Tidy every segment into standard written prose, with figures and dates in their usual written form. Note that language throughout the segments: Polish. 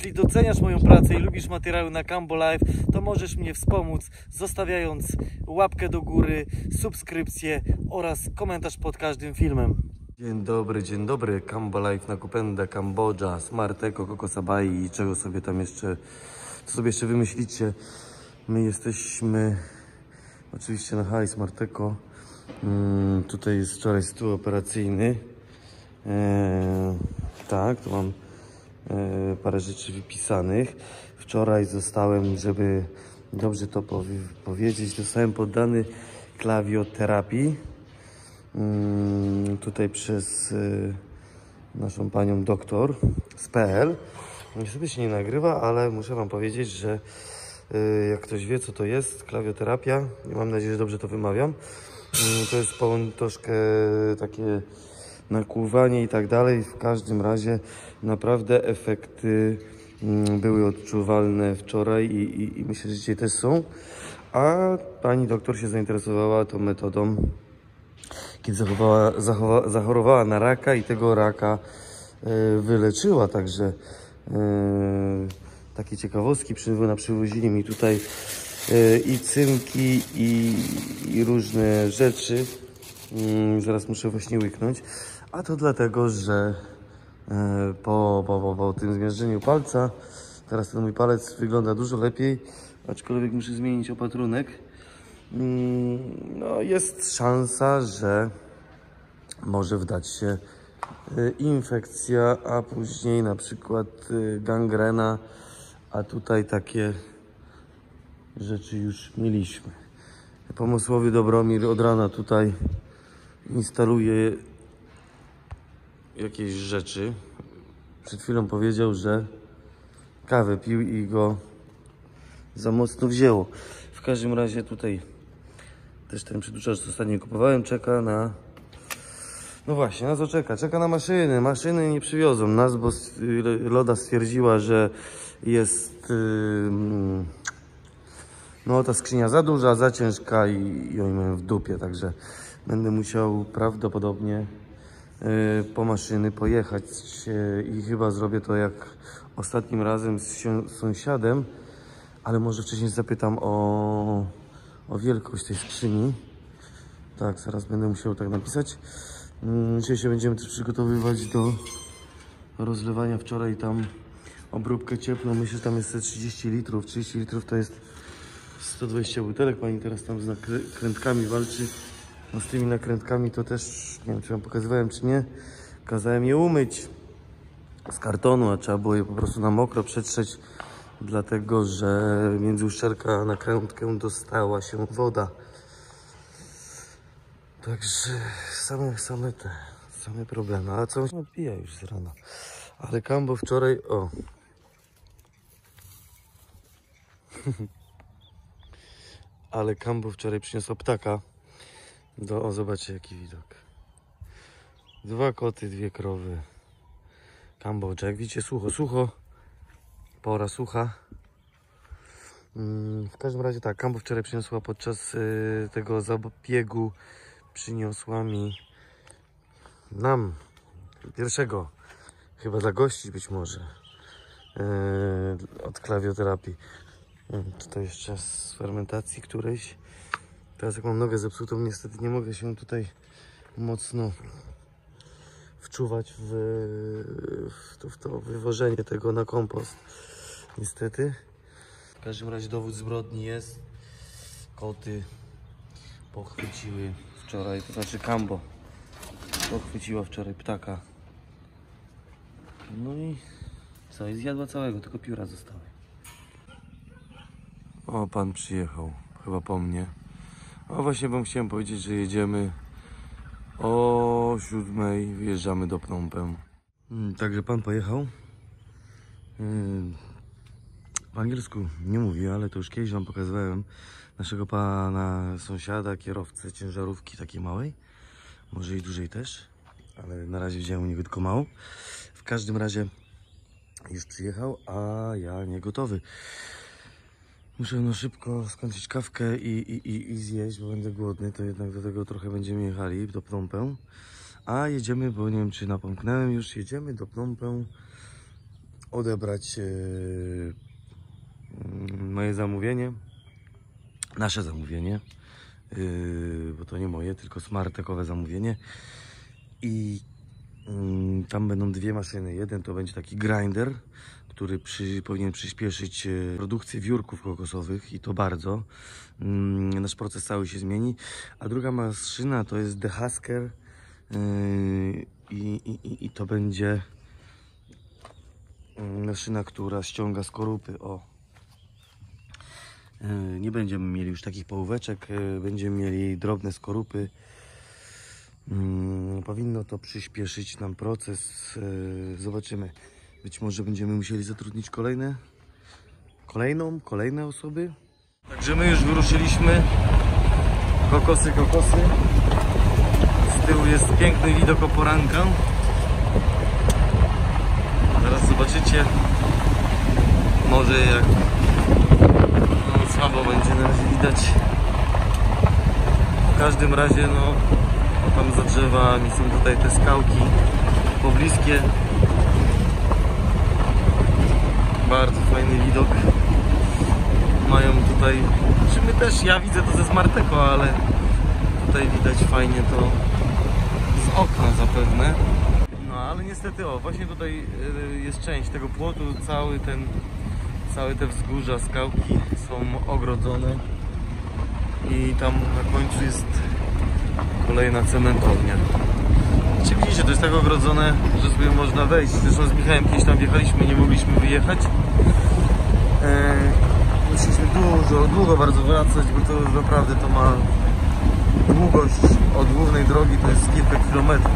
Jeśli doceniasz moją pracę i lubisz materiały na Cambo Life, to możesz mnie wspomóc, zostawiając łapkę do góry, subskrypcję oraz komentarz pod każdym filmem. Dzień dobry, Cambo Life na Kupenda, Kambodża, Smarteko, Kokosabai i czego sobie tam jeszcze, co sobie jeszcze wymyślicie. My jesteśmy oczywiście na hali Smarteko. Tutaj jest wczoraj stół operacyjny. Tak, tu mam parę rzeczy wypisanych. Wczoraj zostałem, żeby dobrze to powiedzieć, zostałem poddany klawioterapii. Tutaj przez naszą panią doktor z PL. Niestety się nie nagrywa, ale muszę wam powiedzieć, że jak ktoś wie, co to jest klawioterapia, mam nadzieję, że dobrze to wymawiam, to jest troszkę takie nakłuwanie i tak dalej. W każdym razie naprawdę efekty były odczuwalne wczoraj i myślę, że dzisiaj też są. A pani doktor się zainteresowała tą metodą, kiedy zachorowała na raka i tego raka wyleczyła. Także takie ciekawostki przywozili mi tutaj i cynki i różne rzeczy. Zaraz muszę właśnie łyknąć. A to dlatego, że po tym zmierzeniu palca teraz ten mój palec wygląda dużo lepiej, aczkolwiek muszę zmienić opatrunek. No, jest szansa, że może wdać się infekcja, a później na przykład gangrena, a tutaj takie rzeczy już mieliśmy. Pomysłowy Dobromir od rana tutaj instaluje jakieś rzeczy. Przed chwilą powiedział, że kawę pił i go za mocno wzięło. W każdym razie tutaj też ten przedłużacz, co ostatnio kupowałem, czeka na... No właśnie, na co czeka? Czeka na maszyny. Maszyny nie przywiozą nas, bo Loda stwierdziła, że jest no ta skrzynia za duża, za ciężka i ją mam w dupie. Także będę musiał prawdopodobnie po maszyny pojechać i chyba zrobię to jak ostatnim razem z sąsiadem, ale może wcześniej zapytam o wielkość tej skrzyni. Tak, zaraz będę musiał tak napisać. Dzisiaj się będziemy też przygotowywać do rozlewania. Wczoraj tam obróbkę cieplną, myślę, że tam jest 30 litrów. 30 litrów to jest 120 butelek. Pani teraz tam z nakrętkami walczy. No z tymi nakrętkami to też, nie wiem, czy wam pokazywałem, czy nie. Kazałem je umyć z kartonu, a trzeba było je po prostu na mokro przetrzeć, dlatego że między uszczelkę a nakrętkę dostała się woda. Także same problemy. A co się pija już z rana. Ale Cambo wczoraj, o. Ale Cambo wczoraj przyniosła ptaka. O, zobaczcie jaki widok. 2 koty, 2 krowy. Cambo, jak widzicie, sucho. Pora sucha. W każdym razie tak, Cambo wczoraj przyniosła podczas tego zabiegu, przyniosła mi nam pierwszego, chyba dla gości być może, od klawioterapii. Tutaj jeszcze z fermentacji którejś. Teraz jak mam nogę zepsutą, niestety nie mogę się tutaj mocno wczuwać w to wywożenie tego na kompost. Niestety. W każdym razie dowód zbrodni jest. Koty pochwyciły wczoraj, to znaczy Cambo pochwyciła wczoraj ptaka. No i co? I zjadła całego, tylko pióra zostały. O, pan przyjechał. Chyba po mnie. A właśnie wam chciałem powiedzieć, że jedziemy o 7:00, wyjeżdżamy do Phnom Penh. Także pan pojechał. Po angielsku nie mówi, ale to już kiedyś wam pokazywałem naszego pana sąsiada, kierowcę ciężarówki takiej małej. Może i dużej też, ale na razie widziałem u niego tylko małą. W każdym razie już przyjechał, a ja nie gotowy. Muszę no szybko skończyć kawkę i zjeść, bo będę głodny. To jednak do tego trochę będziemy jechali do Phnom Penh. A jedziemy, bo nie wiem, czy napomknąłem już, jedziemy do Phnom Penh odebrać moje zamówienie, nasze zamówienie, bo to nie moje, tylko smartekowe zamówienie. I tam będą dwie maszyny. Jeden to będzie taki grinder, który powinien przyspieszyć produkcję wiórków kokosowych i to bardzo. Nasz proces cały się zmieni. A druga maszyna to jest dehusker i to będzie maszyna, która ściąga skorupy. Nie będziemy mieli już takich połóweczek, będziemy mieli drobne skorupy. Powinno to przyspieszyć nam proces. Zobaczymy. Być może będziemy musieli zatrudnić kolejne osoby. Także my już wyruszyliśmy. Kokosy. Z tyłu jest piękny widok o poranka. Zaraz zobaczycie. Może jak słabo będzie na razie widać. W każdym razie tam za drzewami są tutaj te skałki pobliskie. Bardzo fajny widok mają tutaj. Czy my też, ja widzę to ze smarteko, ale tutaj widać fajnie to z okna zapewne. No ale niestety właśnie tutaj jest część tego płotu, całe te wzgórza, skałki są ogrodzone i tam na końcu jest kolejna cementownia. Czy widzicie, to jest tak ogrodzone, że sobie można wejść. Zresztą z Michałem kiedyś tam wjechaliśmy, nie mogliśmy wyjechać. Musieliśmy długo bardzo wracać, bo to naprawdę to ma długość od głównej drogi, to jest kilka kilometrów.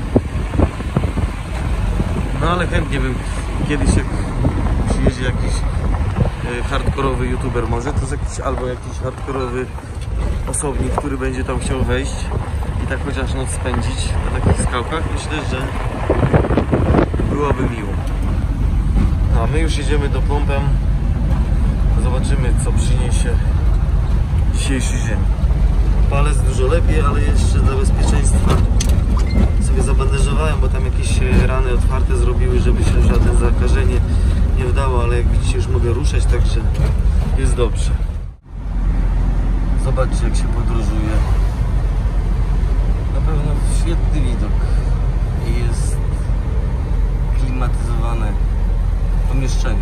No ale chętnie bym kiedyś, jak przyjedzie jakiś hardkorowy youtuber, może to jest jakiś hardkorowy osobnik, który będzie tam chciał wejść i tak chociaż noc spędzić na takich skałkach, myślę, że byłoby miło. No, a my już jedziemy do Phnom. Zobaczymy, co przyniesie dzisiejszy dzień. Palec dużo lepiej, ale jeszcze dla bezpieczeństwa sobie zabandażowałem, bo tam jakieś rany otwarte zrobiły, żeby się żadne zakażenie nie wdało, ale jak widzicie, już mogę ruszać, także jest dobrze. Zobaczcie, jak się podróżuje. Na pewno świetny widok i jest klimatyzowane pomieszczenie.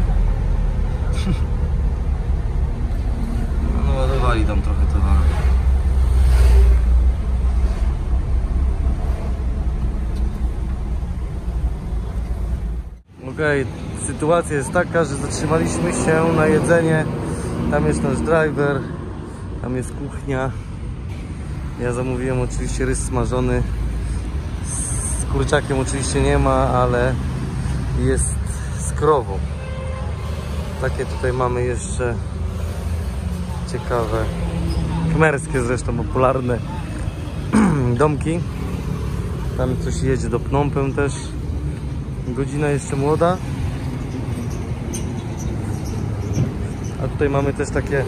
No ładowali tam trochę towaru. Okej, sytuacja jest taka, że zatrzymaliśmy się na jedzenie. Tam jest nasz driver, tam jest kuchnia. Ja zamówiłem oczywiście rys smażony. Z kurczakiem oczywiście nie ma, ale jest z krową. Takie tutaj mamy jeszcze ciekawe, khmerskie zresztą, popularne domki. Tam coś jedzie do Phnom Penh też. Godzina jeszcze młoda. A tutaj mamy też takie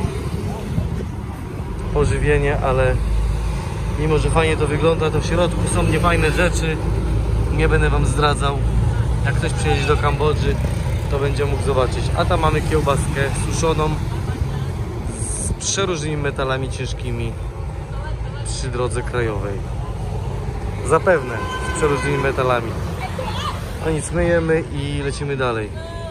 pożywienie, ale mimo że fajnie to wygląda, to w środku są niefajne rzeczy. Nie będę wam zdradzał. Jak ktoś przyjedzie do Kambodży, to będzie mógł zobaczyć. A tam mamy kiełbaskę suszoną z przeróżnymi metalami ciężkimi przy drodze krajowej. Zapewne z przeróżnymi metalami. No nic, myjemy i lecimy dalej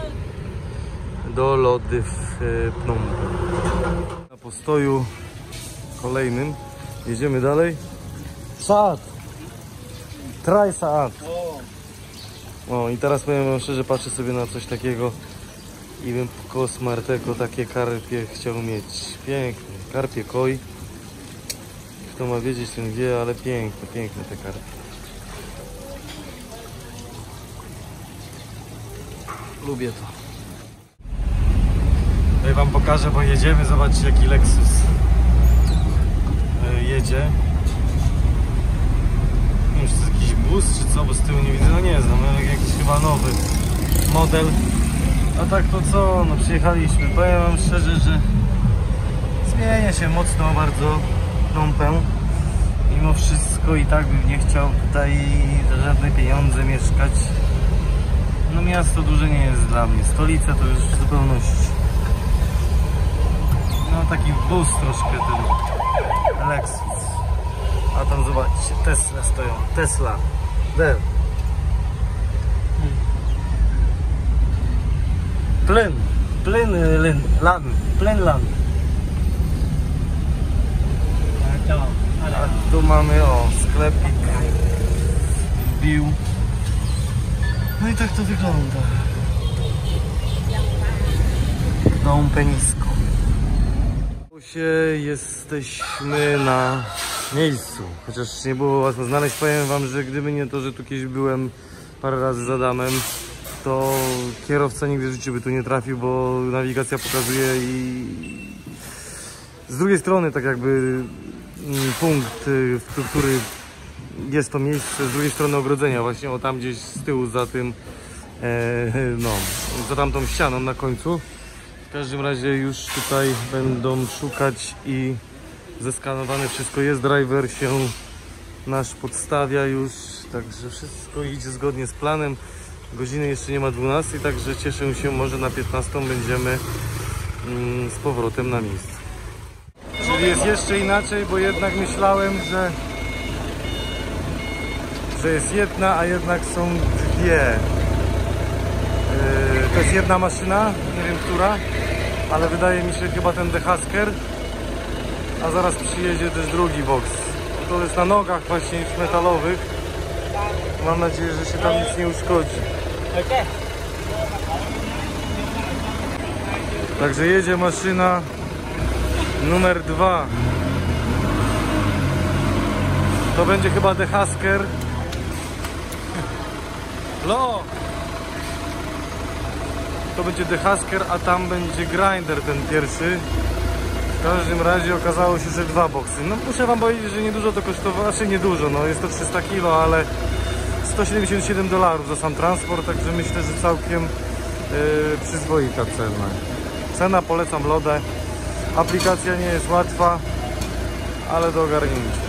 do lody w Phnom Penh. Na postoju kolejnym jedziemy dalej. Saat! Try Saat! O, i teraz powiem wam szczerze, patrzę sobie na coś takiego i bym koło smarteko takie karpie chciał mieć. Piękne, karpie koi. Kto ma wiedzieć, ten wie, ale piękne, piękne te karpie. Lubię to. Tutaj wam pokażę, bo jedziemy. Zobaczcie, jaki Lexus jedzie. Nie wiem, czy to jest jakiś bus, czy co, bo z tyłu nie widzę. No nie znam, ale jakiś chyba nowy model. A tak to co? No przyjechaliśmy. Powiem wam szczerze, że zmienia się mocno bardzo Phnom Penh. Mimo wszystko i tak bym nie chciał tutaj za żadne pieniądze mieszkać. No miasto duże nie jest dla mnie, stolica to już w zupełności. No taki bus troszkę ten Lexus. A tam zobaczcie, Tesla stoją, Tesla. There. Plenland. A tu mamy sklepik Bił. No i tak to wygląda. Dom Penisko. Jesteśmy na miejscu. Chociaż nie było łatwo znaleźć. Powiem wam, że gdyby nie to, że tu kiedyś byłem parę razy z Adamem, to kierowca nigdy w życiu by tu nie trafił, bo nawigacja pokazuje i z drugiej strony tak jakby punkt, w który jest to miejsce, z drugiej strony ogrodzenia, właśnie o tam gdzieś z tyłu za tym, no, za tamtą ścianą na końcu. W każdym razie już tutaj będą szukać i zeskanowane wszystko jest, driver się nasz podstawia już, także wszystko idzie zgodnie z planem. Godziny jeszcze nie ma 12, także cieszę się, może na 15 będziemy z powrotem na miejscu. Czyli jest jeszcze inaczej, bo jednak myślałem, że jest jedna, a jednak są dwie. To jest jedna maszyna, nie wiem która, ale wydaje mi się chyba ten Dehasker, a zaraz przyjedzie też drugi boks. To jest na nogach właśnie metalowych. Mam nadzieję, że się tam nic nie uszkodzi. Także jedzie maszyna numer 2. To będzie chyba Dehasker. To będzie Dehasker, a tam będzie Grinder ten pierwszy. W każdym razie okazało się, że dwa boksy. No muszę wam powiedzieć, że niedużo to kosztowało, znaczy niedużo, no jest to 300 kg, ale $177 za sam transport, także myślę, że całkiem przyzwoita cena. Cena polecam lodę. Aplikacja nie jest łatwa, ale do ogarnięcia.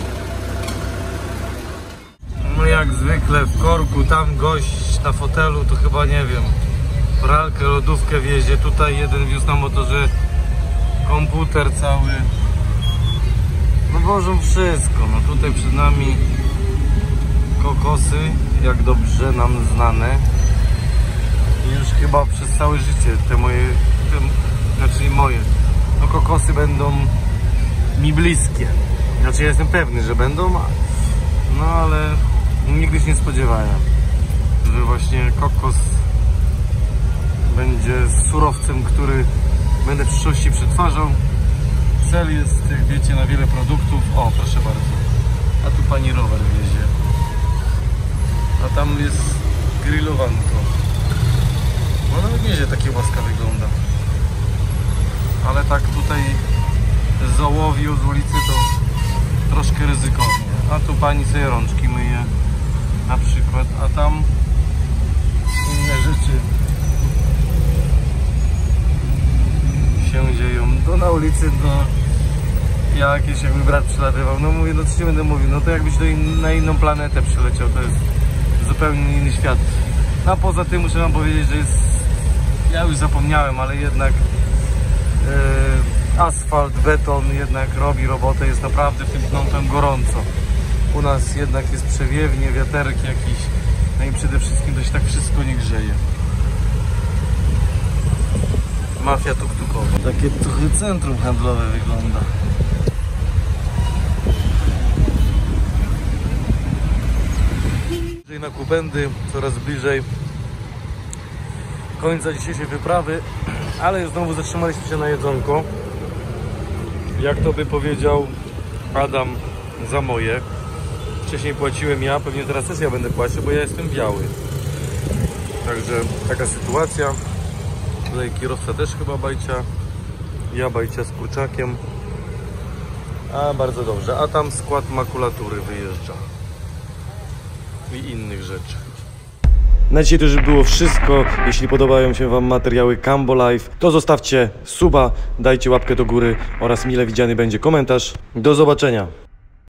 No jak zwykle w korku, tam gość na fotelu to chyba nie wiem, pralkę, lodówkę wiezie. Tutaj jeden wiózł na motorze komputer cały. No wożą wszystko. No tutaj przed nami kokosy, jak dobrze nam znane. I już chyba przez całe życie znaczy moje, no kokosy będą mi bliskie. Znaczy ja jestem pewny, że będą, no ale nigdy się nie spodziewałem, że właśnie kokos będzie surowcem, który będę w przyszłości przetwarzał. Cel jest, wiecie, na wiele produktów. O, proszę bardzo. A tu pani rower wiezie. A tam jest grillowanko. No nawet nieźle ta kiełbaska wygląda. Ale tak tutaj z ołowiu z ulicy to troszkę ryzykownie. A tu pani sobie rączki myje na przykład, a tam inne rzeczy się dzieją. To na ulicy ja jakieś jakby brat przylatywał. No mówię, no co ci będę mówił, no to jakbyś na inną planetę przyleciał, to jest zupełnie inny świat. A poza tym muszę wam powiedzieć, że jest, ja już zapomniałem, ale jednak asfalt, beton jednak robi robotę, jest naprawdę w tym kątem gorąco. U nas jednak jest przewiewnie, wiaterek jakiś, no i przede wszystkim to się tak wszystko nie grzeje. Mafia tuk-tukowa. Takie trochę centrum handlowe wygląda. Na Kubendy, coraz bliżej końca dzisiejszej wyprawy, ale znowu zatrzymaliśmy się na jedzonko. Jak to by powiedział Adam, za moje. Wcześniej płaciłem ja, pewnie teraz też ja będę płacił, bo ja jestem biały. Także taka sytuacja. Tutaj kierowca też chyba bajcia. Ja bajcia z kurczakiem. A bardzo dobrze. A tam skład makulatury wyjeżdża. I innych rzeczy. Na dzisiaj to już było wszystko. Jeśli podobają się wam materiały Cambo Life, to zostawcie suba, dajcie łapkę do góry oraz mile widziany będzie komentarz. Do zobaczenia.